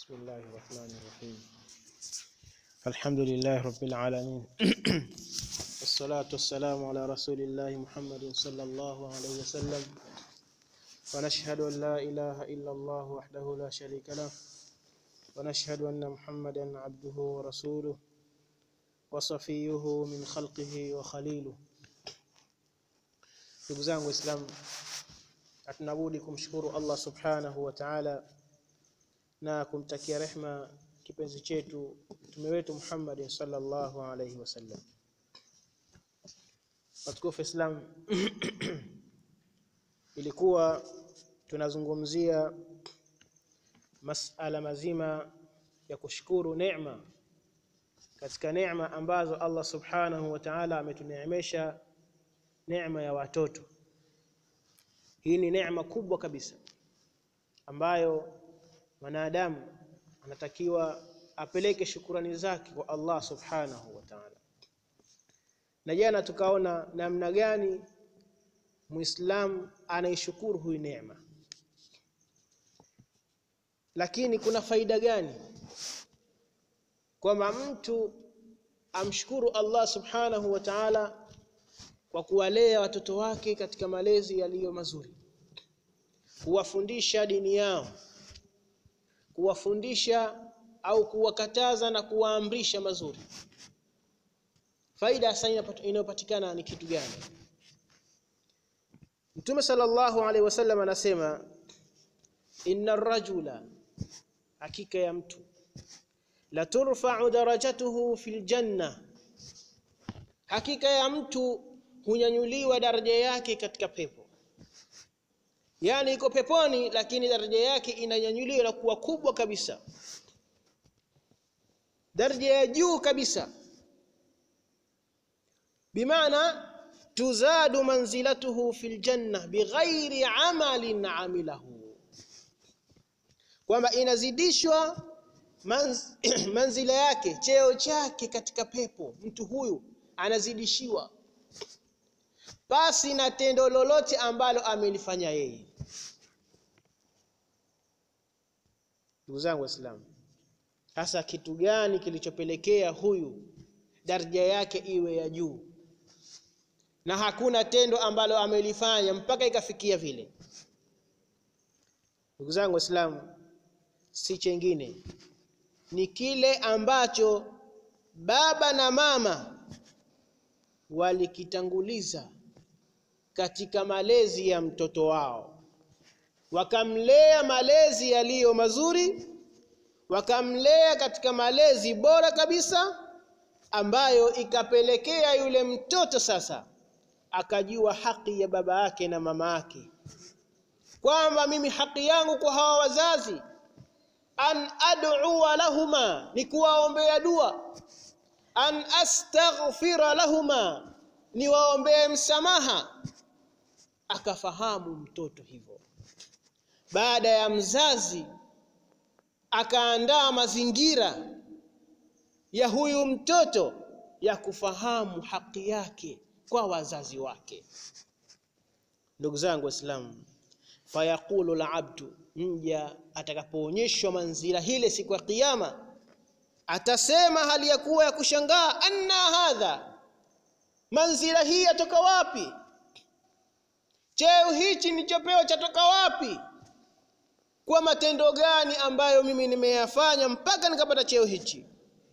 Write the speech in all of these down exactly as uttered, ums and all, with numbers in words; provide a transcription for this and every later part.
بسم الله الرحمن الرحيم. الحمد لله رب العالمين والصلاة والسلام على رسول الله محمد صلى الله عليه وسلم. ونشهد أن لا إله إلا الله وحده لا شريك له، ونشهد أن محمدا عبده ورسوله وصفيه من خلقه وخليله. Ndugu zangu Waislamu, tunabudi kumshukuru Allah subhanahu wa ta'ala na kumtakia rehma kipenzi chetu mtume wetu Muhammad sallallahu alayhi wasallam. Watukufu Islam, ilikuwa tunazungumzia masala mazima ya kushukuru neema katika neema ambazo Allah subhanahu wa ta'ala ametuneemesha, neema ya watoto. Hii ni neema kubwa kabisa ambayo mwanadamu anatakiwa apeleke shukrani zake kwa Allah subhanahu wa ta'ala. Na jana tukaona namna gani Muislamu anaishukuru hii neema. Lakini kuna faida gani kwamba mtu amshukuru Allah subhanahu wa ta'ala kwa kuwalea watoto wake katika malezi yaliyo mazuri, kuwafundisha dini yao, kuwafundisha au kuwakataza na kuwaamrisha mazuri? Faida hasa inayopatikana ni kitu gani? Mtume sallallahu alaihi wasallam anasema, inna rajula, hakika ya mtu, la turfa'u darajatuhu fil janna, hakika ya mtu hunyanyuliwa daraja yake katika pepo. Yani iko peponi lakini daraja yake inanyanyuliwa na kuwa kubwa kabisa, daraja ya juu kabisa. Bimaana tuzadu manzilatuhu fil janna bighairi amalin amilahu, kwamba inazidishwa manz, manzila yake, cheo chake katika pepo. Mtu huyu anazidishiwa basi na tendo lolote ambalo amelifanya yeye. Ndugu zangu Waislamu, hasa kitu gani kilichopelekea huyu daraja yake iwe ya juu na hakuna tendo ambalo amelifanya mpaka ikafikia vile? Ndugu zangu Waislamu, si chengine ni kile ambacho baba na mama walikitanguliza katika malezi ya mtoto wao, wakamlea malezi yaliyo mazuri, wakamlea katika malezi bora kabisa, ambayo ikapelekea yule mtoto sasa akajua haki ya baba yake na mama yake, kwamba mimi haki yangu kwa hawa wazazi an ad'u lahuma, ni kuwaombea dua, an astaghfira lahuma, ni waombee msamaha. Akafahamu mtoto hivyo. Baada ya mzazi akaandaa mazingira ya huyu mtoto ya kufahamu haki yake kwa wazazi wake. Ndugu zangu Waislamu, fayaqulu al-abdu, mja atakapoonyeshwa manzila hile siku ya kiyama atasema hali ya kuwa ya kushangaa, anna hadha, manzila hii yatoka wapi? Cheo hichi nilichopewa chatoka wapi? Kwa matendo gani ambayo mimi nimeyafanya mpaka nikapata cheo hichi?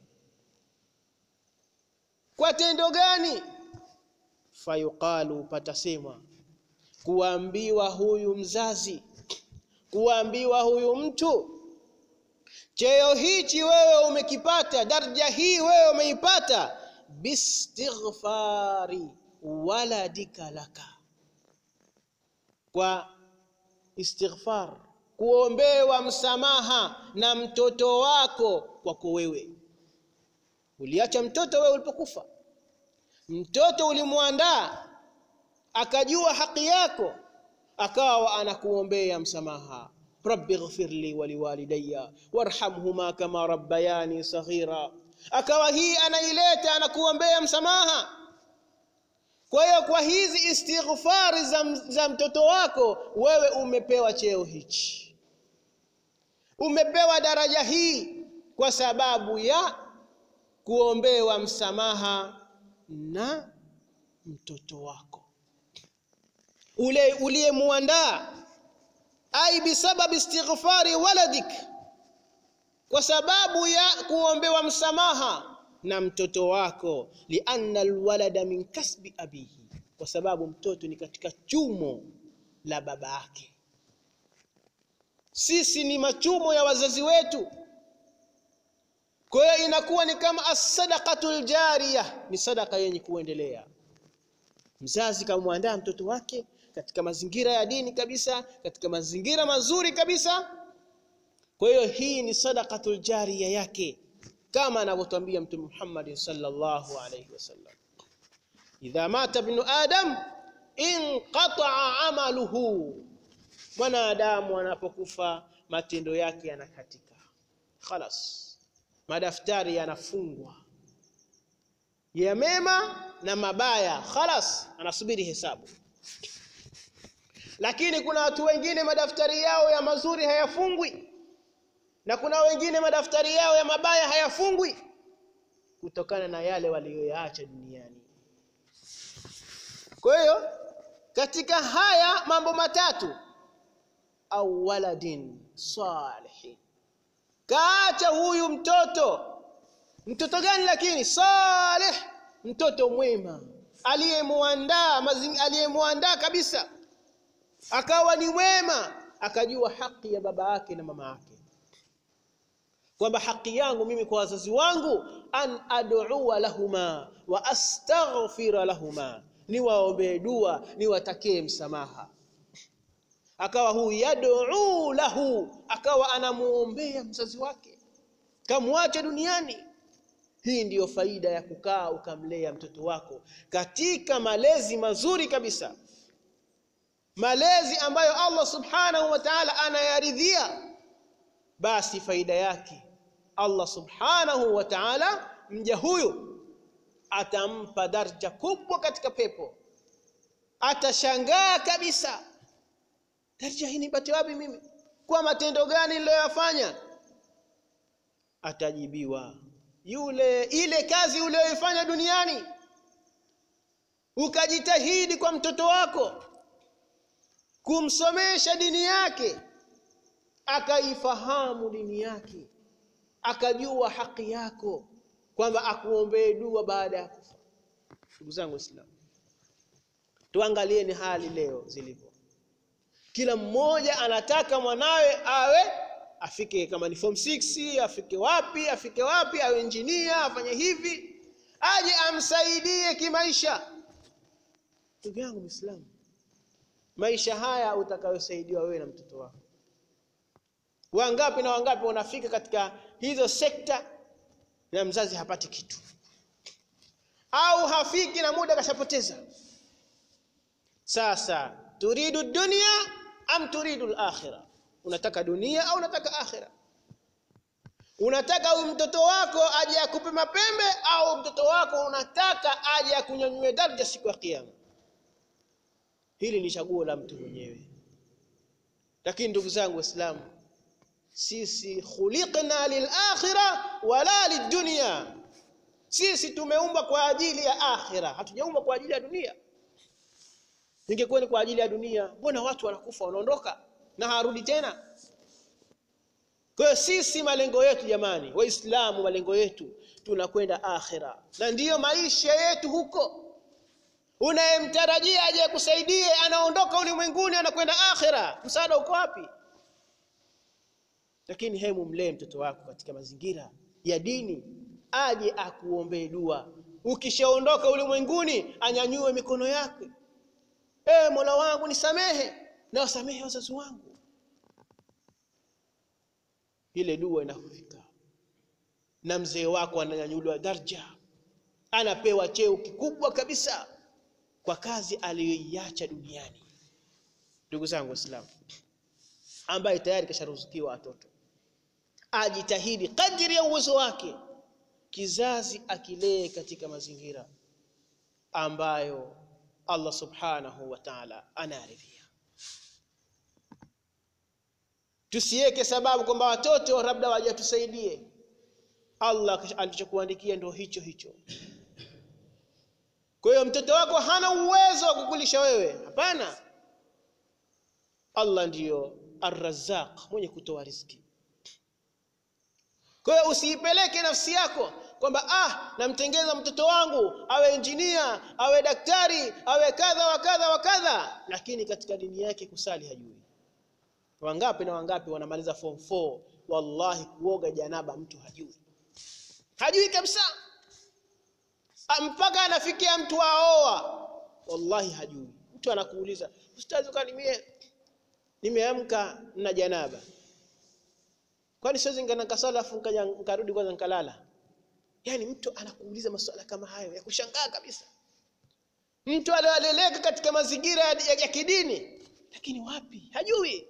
Kwa tendo gani? Fayuqalu, patasema, kuambiwa huyu mzazi, kuambiwa huyu mtu, cheo hichi wewe umekipata, daraja hii wewe umeipata bistighfari waladika laka, kwa istighfar, kuombewa msamaha na mtoto wako kwako wewe. Uliacha mtoto wewe ulipokufa, mtoto ulimuandaa akajua haki yako, akawa anakuombea msamaha, rabbi ighfirli wa liwalidayya warhamhuma kama rabbayani saghira. Akawa hii anaileta, anakuombea msamaha. Kwa hiyo kwa hizi istighfari za, za mtoto wako wewe umepewa cheo hichi. umepewa daraja hii kwa sababu ya kuombewa msamaha na mtoto wako ule uliyemuandaa, ai bisababi istighfari waladik, kwa sababu ya kuombewa msamaha na mtoto wako. Lianna alwalada min kasbi abihi, kwa sababu mtoto ni katika chumo la baba yake. Sisi ni machumo ya wazazi wetu, kwa hiyo inakuwa ni kama as-sadaqatul jariyah, ni sadaka yenye kuendelea. Mzazi kamwandaa mtoto wake katika mazingira ya dini kabisa, katika mazingira mazuri kabisa, kwa hiyo hii ni sadaqatul jariyah yake, kama anavyotuambia Mtume Muhammad sallallahu alayhi wasallam, idha mata ibn adam inqata'a amaluhu, mwanadamu anapokufa matendo yake yanakatika, khalas, madaftari yanafungwa ya mema na mabaya, khalas, anasubiri hesabu. Lakini kuna watu wengine madaftari yao ya mazuri hayafungwi, na kuna wengine madaftari yao ya mabaya hayafungwi kutokana na yale walioyaacha duniani. Kwa hiyo katika haya mambo matatu, au waladin salih, kaacha huyu mtoto. Mtoto gani? Lakini salih, mtoto mwema aliyemuandaa, aliyemuandaa kabisa, akawa ni mwema, akajua haki ya baba yake na mama yake, kwamba haki yangu mimi kwa wazazi wangu an ad'u lahuma wa astaghfira lahuma, niwaombe dua, niwatakie msamaha. Akawa huyu yad'u lahu, akawa anamuombea mzazi wake kamwache duniani. Hii ndiyo faida ya kukaa ukamlea mtoto wako katika malezi mazuri kabisa, malezi ambayo Allah subhanahu wa ta'ala anayaridhia. Basi faida yake Allah subhanahu wa ta'ala, mja huyu atampa daraja kubwa katika pepo. Atashangaa kabisa, daraja hii nipate wapi mimi? Kwa matendo gani niliyofanya? Atajibiwa, yule ile kazi uliyoifanya duniani, ukajitahidi kwa mtoto wako kumsomesha dini yake, akaifahamu dini yake, akajua haki yako, kwamba akuombee dua baada ya kufa. Ndugu zangu Waislamu, tuangalieni hali leo zilivyo. Kila mmoja anataka mwanawe awe afike, kama ni form six, afike wapi, afike wapi, awe engineer, afanye hivi, aje amsaidie kimaisha. Ndugu yangu Muislamu, maisha haya utakayosaidiwa wewe na mtoto wako. Wangapi na wangapi wanafika katika hizo sekta na mzazi hapati kitu, au hafiki na muda kashapoteza. Sasa turidu dunya am turidu al-akhirah? Unataka dunia au unataka akhira? Unataka huyu mtoto wako aje akupe mapembe, au mtoto wako unataka aje akunyanyue daraja siku ya kiyama? Hili ni chaguo la mtu mwenyewe. Lakini ndugu zangu Waislamu, sisi khuliqna lil-akhirah wala lid-dunya. Sisi tumeumbwa kwa ajili ya akhira, hatujaumbwa kwa ajili ya dunia. Ingekuwa ni kwa ajili ya dunia, mbona watu wanakufa wanaondoka na harudi tena? Kwa hiyo sisi malengo yetu jamani, Waislamu, malengo yetu tunakwenda akhira, na ndiyo maisha yetu huko. Unayemtarajia aje kusaidie anaondoka ulimwenguni anakwenda akhira, msaada uko wapi? Lakini hemu mlee mtoto wako katika mazingira ya dini, aje akuombee dua. Ukishaondoka ulimwenguni anyanyue mikono yake, e Mola wangu nisamehe na wasamehe wazazi wangu. Ile dua inafika, na mzee wako ananyanyuliwa daraja, anapewa cheo kikubwa kabisa kwa kazi aliyoiacha duniani. Ndugu zangu Waislamu, ambaye tayari kasharuzukiwa watoto, ajitahidi kadiri ya uwezo wake, kizazi akilee katika mazingira ambayo Allah subhanahu wa ta'ala anaridhia. Tusiweke sababu kwamba watoto labda waje tusaidie. Allah alichokuandikia ndio hicho hicho. Kwa hiyo mtoto wako hana uwezo wa kukulisha wewe. Hapana. Allah ndiyo Ar-Razzaq, mwenye kutoa riziki. Kwa hiyo usiipeleke nafsi yako kwamba ah, namtengeza mtoto wangu awe engineer, awe daktari, awe kadha wa kadha wa kadha, lakini katika dini yake kusali hajui. Wangapi na wangapi wanamaliza form four, wallahi kuoga janaba mtu hajui. Hajui kabisa. Mpaka anafikia mtu aoa, wallahi hajui. Mtu anakuuliza, "Ustaz, kwani mimi nimeamka na janaba. Kwani siwezi ngana kasala afu nkarudi kwanza nkalala?" Yani mtu anakuuliza masuala kama hayo ya kushangaa kabisa. Mtu aliyeleleka katika mazingira ya, ya, ya kidini, lakini wapi? Hajui.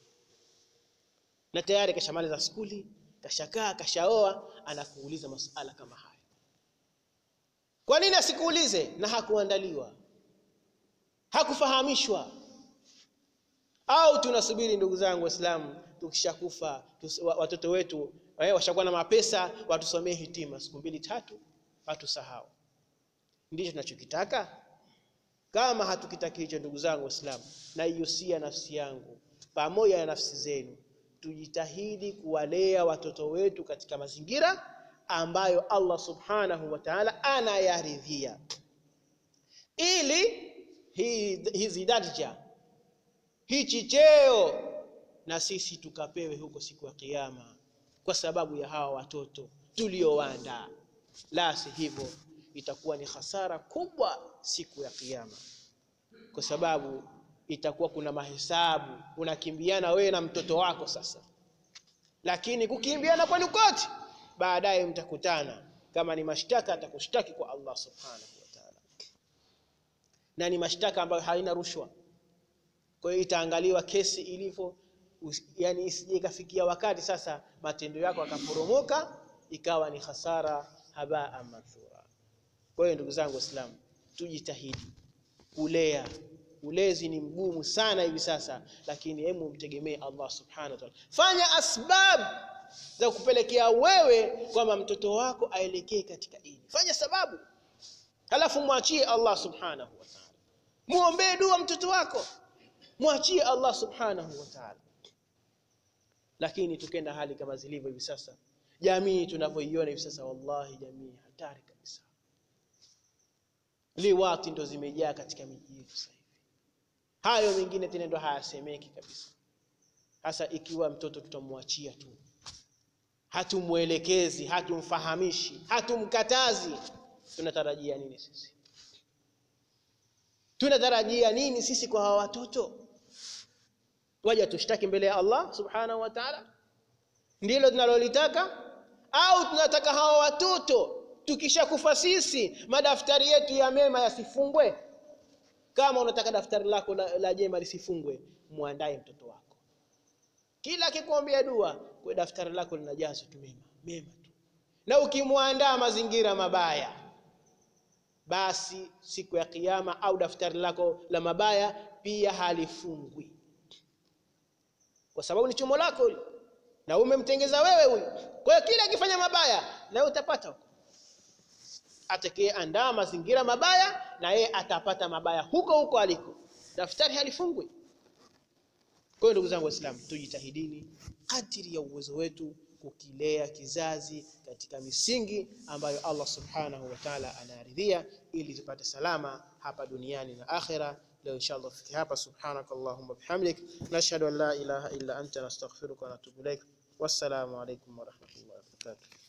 Na tayari kashamaliza skuli, kashakaa, kashaoa, anakuuliza masuala kama hayo. Kwa nini asikuulize? Na hakuandaliwa, hakufahamishwa. Au tunasubiri ndugu zangu Waislamu tukishakufa watoto wetu eh, washakuwa na mapesa watusomee hitima siku mbili tatu watusahau? Ndicho tunachokitaka? Kama hatukitaki hicho ndugu zangu Waislamu, na iusia nafsi yangu pamoja na nafsi zenu, tujitahidi kuwalea watoto wetu katika mazingira ambayo Allah subhanahu wa ta'ala anayaridhia, ili hizi daraja, hichi cheo, na sisi tukapewe huko siku ya kiyama kwa sababu ya hawa watoto tuliowaandaa. La si hivyo itakuwa ni hasara kubwa siku ya kiyama, kwa sababu itakuwa kuna mahesabu, unakimbiana wewe na mtoto wako sasa. Lakini kukimbiana kwa nukoti, baadaye mtakutana. Kama ni mashtaka atakushtaki kwa Allah subhanahu wa ta'ala, na ni mashtaka ambayo haina rushwa. Kwa hiyo itaangaliwa kesi ilivyo, yani isije kafikia wakati sasa matendo yako akaporomoka ikawa ni hasara habaa manthura. Kwa hiyo ndugu zangu Waislamu, tujitahidi kulea. Ulezi ni mgumu sana hivi sasa, lakini hebu mtegemee Allah subhanahu wa ta'ala. Fanya asbab za kupelekea wewe kwamba mtoto wako aelekee katika dini. Fanya sababu, halafu muachie Allah subhanahu wa ta'ala. Muombe dua mtoto wako, muachie Allah subhanahu wa ta'ala. Lakini tukenda hali kama zilivyo hivi sasa, jamii tunavyoiona hivi sasa, wallahi jamii hatari kabisa. Liwati ndo zimejaa katika miji yetu sasa hivi. Hayo mengine tena ndo hayasemeki kabisa. Hasa ikiwa mtoto tutamwachia tu, hatumuelekezi, hatumfahamishi, hatumkatazi, tunatarajia nini sisi? Tunatarajia nini sisi kwa hawa watoto? Waje tushtaki mbele ya Allah subhanahu wa ta'ala? Ndilo tunalolitaka? Au tunataka hawa watoto tukishakufa sisi madaftari yetu ya mema yasifungwe? Kama unataka daftari lako la, la jema lisifungwe, muandae mtoto wako. Kila akikuombea dua, kwa daftari lako linajazwa tu mema, mema tu. Na ukimwandaa mazingira mabaya, basi siku ya kiyama au daftari lako la mabaya pia halifungwi. Kwa sababu ni chumo lako na umemtengeza wewe huyu. Kwa hiyo kila akifanya mabaya na utapata huko. Atakaye andaa mazingira mabaya na yeye atapata mabaya huko huko aliko. Daftari halifungwi. Kwa hiyo ndugu zangu Waislamu, tujitahidini kadiri ya uwezo wetu kukilea kizazi katika misingi ambayo Allah subhanahu wa ta'ala anaridhia, ili tupate salama hapa duniani na akhera. Leo inshallah fiki hapa. Subhanakallahumma bihamdik, nashhadu an la ilaha illa anta, nastaghfiruka wa natubu ilaik. Wassalamu alaykum wa rahmatullahi wa barakatuh.